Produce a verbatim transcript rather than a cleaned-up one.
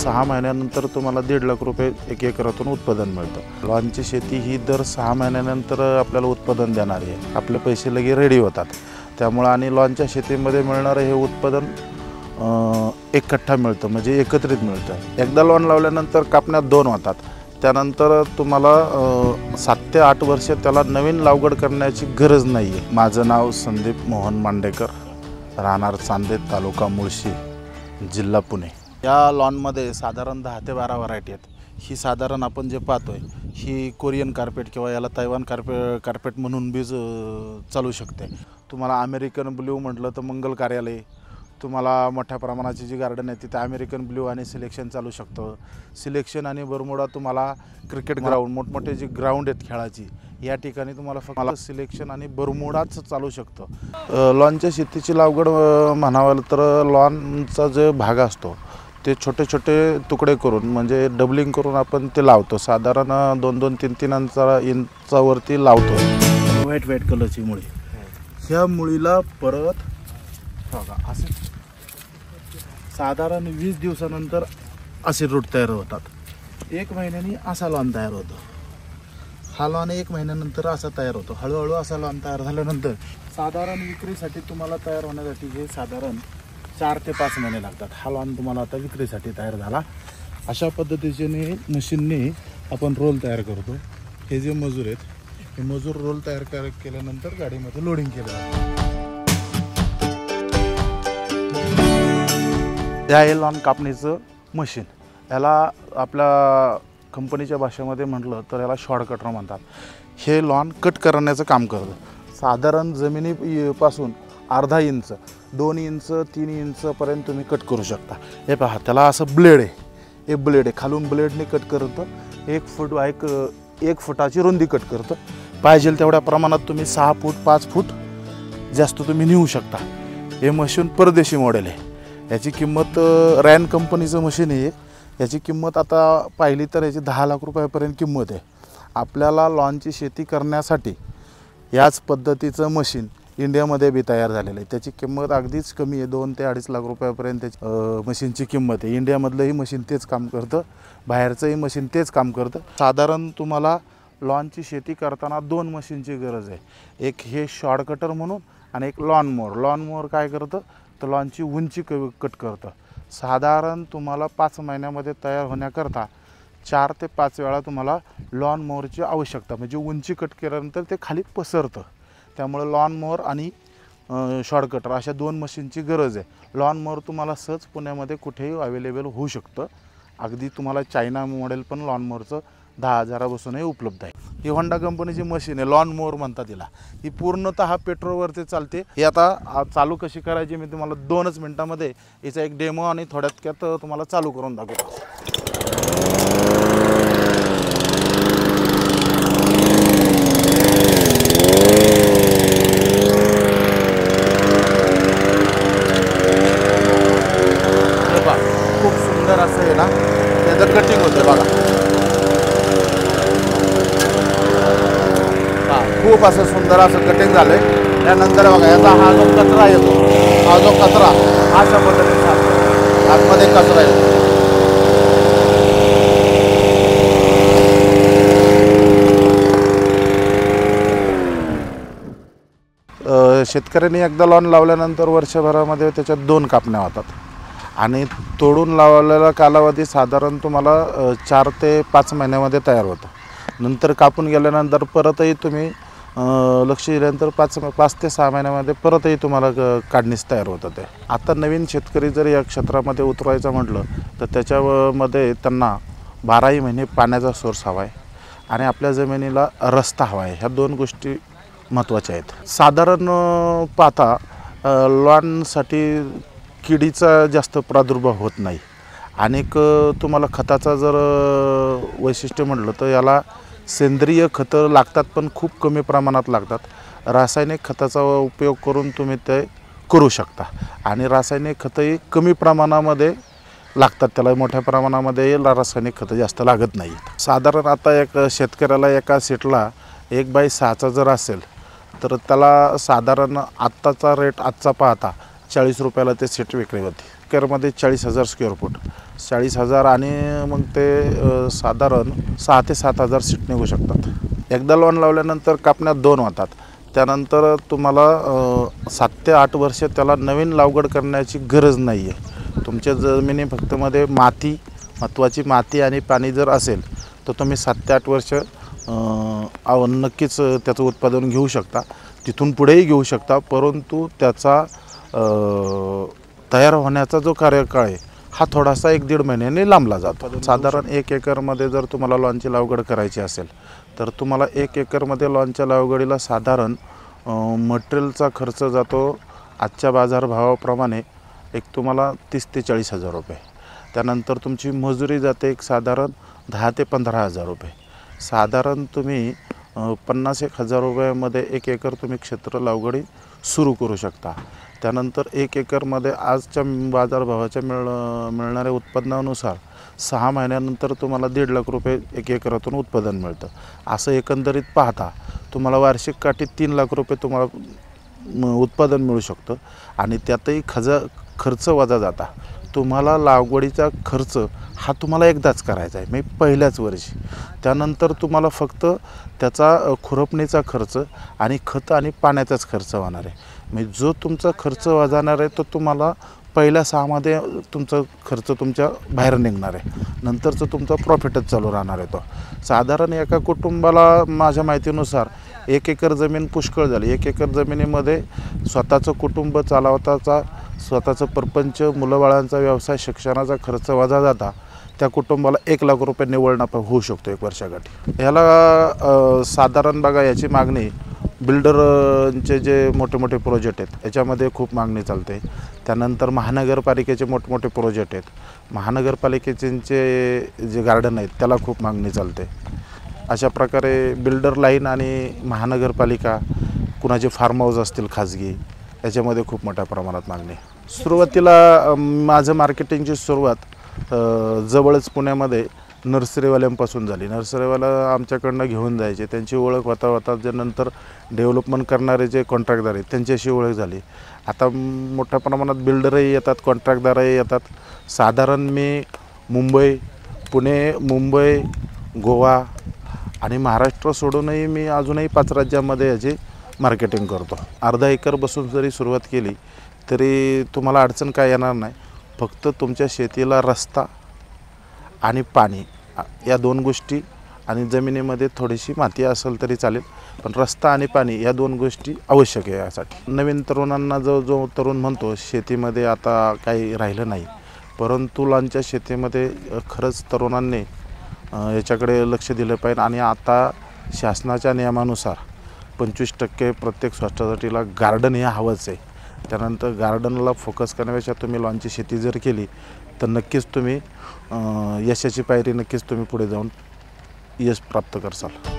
सहा महिन्यानंतर तुम्हाला दीड लाख रुपये एक एकरातून उत्पादन मिळतं। लॉनची शेती ही दर सहा महिन्यानंतर आपल्याला उत्पादन देणारी आहे। आपले पैसे लगे रेडी होतात, त्यामुळे आणि लॉनच्या शेतीमध्ये मिळणारं हे उत्पादन एक कट्टा मिळतं, म्हणजे एकत्रित मिळतं। एकदा लॉन लावल्यानंतर कापण्यात दोन होतात, त्यानंतर तुम्हाला सात ते आठ वर्ष त्याला नवीन लागवड करण्याची गरज नाही आहे। माझं नाव संदीप मोहन मांडेकर, राहणार चांदे, तालुका मुळशी, जिल्हा पुणे। या लॉनमध्ये साधारण दहा ते बारा व्हरायटी आहेत। ही साधारण आपण जे पाहतोय ही कोरियन कार्पेट किंवा याला तैवान कार्पे कार्पेट म्हणून बीज चालू शकते। तुम्हाला अमेरिकन ब्ल्यू म्हटलं तर मंगल कार्यालय, तुम्हाला मोठ्या प्रमाणाची जी गार्डन आहे तिथे अमेरिकन ब्ल्यू आणि सिलेक्शन चालू शकतं। सिलेक्शन आणि बरमुडा तुम्हाला क्रिकेट ग्राउंड, मोठमोठे जी ग्राउंड आहेत खेळाची, या ठिकाणी तुम्हाला फक्त सिलेक्शन आणि बरमुडाच चालू शकतं। लॉनच्या शेतीची लागवड म्हणावं तर लॉनचा जो भाग असतो ते छोटे छोटे तुकडे करून, म्हणजे डबलिंग करून आपण ते लावतो। साधारण दोन दोन तीन तीन अंचा इंचावरती लावतो। व्हाईट व्हाईट कलरची मुळी, ह्या मुळीला परत बघा असे साधारण वीस दिवसानंतर असे रूट तयार होतात। एक महिन्यानी असा लॉन तयार होतो। हा लॉन एक महिन्यानंतर असा तयार होतो। हळूहळू असा लॉन तयार झाल्यानंतर साधारण विक्रीसाठी तुम्हाला तयार होण्यासाठी हे साधारण चार ते पाच महिने लागतात। हा लॉन तुम्हाला आता विक्रीसाठी तयार झाला। अशा पद्धतीने मशीनने आपण रोल तयार करतो। हे जे मजूर आहेत हे मजूर रोल तयार कर केल्यानंतर गाडीमध्ये लोडिंग केलं जातं। या हे लॉन कापणीचं मशीन, याला आपल्या कंपनीच्या भाषेमध्ये म्हटलं तर याला शॉर्ट कटर म्हणतात। हे लॉन कट करण्याचं काम करतं। साधारण जमिनीपासून अर्धा इंच, दोन इंच, तीन इंचपर्यंत तुम्ही कट करू शकता। हे पहा, त्याला असं ब्लेड आहे, हे ब्लेड आहे, खालून ब्लेडने कट करतं। एक फूट एक एक फुटाची रुंदी कट करतं। पाहिजे तेवढ्या प्रमाणात तुम्ही सहा फूट पाच फूट जास्त तुम्ही नेऊ शकता। हे मशीन परदेशी मॉडेल आहे। याची किंमत रॅन कंपनीचं मशीन आहे। याची किंमत आता पाहिली तर याची दहा लाख रुपयापर्यंत किंमत आहे। आपल्याला लॉनची शेती करण्यासाठी याच पद्धतीचं मशीन इंडियामध्ये बी तयार झालेलं आहे। त्याची किंमत अगदीच कमी आहे, दोन ते अडीच लाख रुपयापर्यंत त्याची मशीनची किंमत आहे। इंडियामधलंही मशीन तेच काम करतं, बाहेरचंही मशीन तेच काम करतं। साधारण तुम्हाला लॉनची शेती करताना दोन मशीनची गरज आहे। एक हे शॉर्ट कटर म्हणून आणि एक लॉन मोअर। लॉन मोअर काय करतं तर लॉनची उंची क कट करतं। साधारण तुम्हाला पाच महिन्यामध्ये तयार होण्याकरता चार ते पाच वेळा तुम्हाला लॉन मोअरची आवश्यकता, म्हणजे उंची कट केल्यानंतर ते खाली पसरतं। त्यामुळे लॉन मोअर आणि शॉर्ट कटर अशा दोन मशीनची गरज आहे। लॉन मोअर तुम्हाला सहज पुण्यामध्ये कुठेही अवेलेबल होऊ शकतं। अगदी तुम्हाला चायना मॉडेल पण लॉन मोअरचं दहा हजारापासूनही उपलब्ध आहे। ही होंडा कंपनीची मशीन आहे, लॉन मोअर म्हणतात तिला। ही पूर्णतः पेट्रोलवरती चालते। ही आता चालू कशी करायची मी तुम्हाला दोनच मिनटामध्ये याचा एक डेमो आणि थोड्यात तुम्हाला चालू करून दाखवतो। खूप सुंदर असं आहे ना, त्याचं कटिंग होतं बघा। खूप असं सुंदर असं कटिंग झालंय। त्यानंतर बघा याचा हा जो कचरा येतो, हा जो कचरा अशा पद्धतीने आतमध्ये कचरा येतो। शेतकऱ्यांनी एकदा लॉन लावल्यानंतर वर्षभरामध्ये त्याच्यात दोन कापण्या होतात आणि तोडून लावलेला कालावधी साधारण तुम्हाला चार ते पाच महिन्यामध्ये तयार होतं। नंतर कापून गेल्यानंतर परतही तुम्ही लक्ष दिल्यानंतर पाच पाच ते सहा महिन्यामध्ये परतही तुम्हाला काढणीस तयार होतं ते। आता नवीन शेतकरी जर या क्षेत्रामध्ये उतरायचं म्हटलं तर त्याच्यामध्ये त्यांना बाराही महिने पाण्याचा सोर्स हवा आहे आणि आपल्या जमिनीला रस्ता हवा आहे। ह्या दोन गोष्टी महत्त्वाच्या आहेत। साधारण पाहता लॉनसाठी किडीचा जास्त प्रादुर्भाव होत नाही। अनेक तुम्हाला खताचा जर वैशिष्ट्य म्हटलं तर याला सेंद्रिय खतं लागतात, पण खूप कमी प्रमाणात लागतात। रासायनिक खताचा उपयोग करून तुम्ही ते करू शकता आणि रासायनिक खतंही कमी प्रमाणामध्ये लागतात, त्याला मोठ्या प्रमाणामध्ये रासायनिक खतं जास्त लागत नाही। साधारण आता एक शेतकऱ्याला एका सीटला एक बाय सहाचा जर असेल तर त्याला साधारण आत्ताचा रेट आजचा पाहता चाळीस रुपयाला ते सीट विक्री होते। एकरमध्ये चाळीस हजार स्क्वेअर फूट चाळीस हजार आणि मग ते अ, साधारण सहा ते सात हजार सीट निघू शकतात। एकदा लॉन लावल्यानंतर कापण्यात दोन होतात, त्यानंतर तुम्हाला अ, सात ते आठ वर्ष त्याला नवीन लागवड करण्याची गरज नाही आहे। तुमच्या जमिनी फक्त मध्ये माती महत्त्वाची माती आणि पाणी जर असेल तर तुम्ही सात ते आठ वर्ष अ, नक्कीच त्याचं उत्पादन घेऊ शकता, तिथून पुढेही घेऊ शकता। परंतु त्याचा अ, तयार होण्याचा जो कार्यकाळ आहे हा थोडासा एक दीड महिन्याने लांबला जातो। साधारण एक एकरमध्ये जर तुम्हाला लॉनची लागवड करायची असेल तर तुम्हाला एक एकरमध्ये लॉनच्या लागवडीला साधारण मटेरियलचा खर्च जातो आजच्या बाजारभावाप्रमाणे एक तुम्हाला तीस ते चाळीस हजार रुपये। त्यानंतर तुमची मजुरी जाते एक साधारण दहा ते पंधरा हजार रुपये। साधारण तुम्ही पन्नास एक हजार रुपयामध्ये एक एकर तुम्ही क्षेत्र लागवडी सुरू करू शकता। त्यानंतर एक एकरमध्ये आजच्या बाजारभावाच्या मिळ मिळणाऱ्या उत्पन्नानुसार सहा महिन्यानंतर तुम्हाला दीड लाख रुपये एक एकरातून उत्पादन मिळतं। असं एकंदरीत पाहता तुम्हाला वार्षिक काठी तीन लाख रुपये तुम्हाला उत्पादन मिळू शकतं आणि त्यातही खजा खर्च वजा जाता तुम्हाला लागवडीचा खर्च हा तुम्हाला एकदाच करायचा आहे, म्हणजे पहिल्याच वर्षी। त्यानंतर तुम्हाला फक्त त्याचा खुरपणीचा खर्च आणि खत आणि पाण्याचाच खर्च होणार आहे। म्हणजे जो तुमचा खर्च वाजणार आहे तो तुम्हाला पहिल्या सहामध्ये तुमचा खर्च तुमच्या बाहेर निघणार आहे, नंतरचं तुमचा प्रॉफिटच चालू राहणार आहे। तो साधारण एका कुटुंबाला माझ्या माहितीनुसार एक एकर जमीन पुष्कळ झाली। एक एकर जमिनीमध्ये स्वतःचं कुटुंब चालवताचा स्वतःचं परपंच मुलंबाळांचा व्यवसाय शिक्षणाचा खर्च वजा जाता त्या कुटुंबाला एक लाख रुपये निव्वळ नफा होऊ शकतो एक वर्षाकाठी। ह्याला अ, साधारण बघा याची मागणी बिल्डरचे जे मोठे मोठे प्रोजेक्ट आहेत याच्यामध्ये खूप मागणी चालते। त्यानंतर महानगरपालिकेचे मोठमोठे प्रोजेक्ट आहेत, महानगरपालिकेचे जे गार्डन आहेत त्याला खूप मागणी चालते। अशा प्रकारे बिल्डर लाईन आणि महानगरपालिका कुणाचे फार्म हाऊस असतील खाजगी याच्यामध्ये खूप मोठ्या प्रमाणात मागणी। सुरुवातीला माझं मार्केटिंगची सुरुवात जवळच पुण्यामध्ये नर्सरीवाल्यांपासून झाली। नर्सरीवाला आमच्याकडनं घेऊन जायचे, त्यांची ओळख होता होता जे नंतर डेव्हलपमेंट करणारे जे कॉन्ट्रॅक्टदार आहेत त्यांच्याशी ओळख झाली। आता मोठ्या प्रमाणात बिल्डरही येतात, कॉन्ट्रॅक्टदारही येतात। साधारण मी मुंबई पुणे मुंबई गोवा आणि महाराष्ट्र सोडूनही मी अजूनही पाच राज्यामध्ये याची मार्केटिंग करतो। अर्धा एकर बसून जरी सुरुवात केली तरी तुम्हाला अडचण काय येणार नाही, फक्त तुमच्या शेतीला रस्ता आणि पाणी या दोन गोष्टी आणि जमिनीमध्ये थोडीशी माती असेल तरी चालेल, पण रस्ता आणि पाणी या दोन गोष्टी आवश्यक आहे यासाठी। नवीन तरुणांना जो जो तरुण म्हणतो शेतीमध्ये आता काही राहिलं नाही, परंतु लॉनच्या शेतीमध्ये खरंच तरुणांनी याच्याकडे लक्ष दिलं पाहिजे। आणि आता शासनाच्या नियमानुसार पंचवीस टक्के प्रत्येक सोसायटीला गार्डन हे हवंच आहे। त्यानंतर गार्डनला फोकस करण्यापेक्षा तुम्ही लॉनची शेती जर केली तर नक्कीच तुम्ही यशाची पायरी नक्कीच तुम्ही पुढे जाऊन यश प्राप्त करसाल।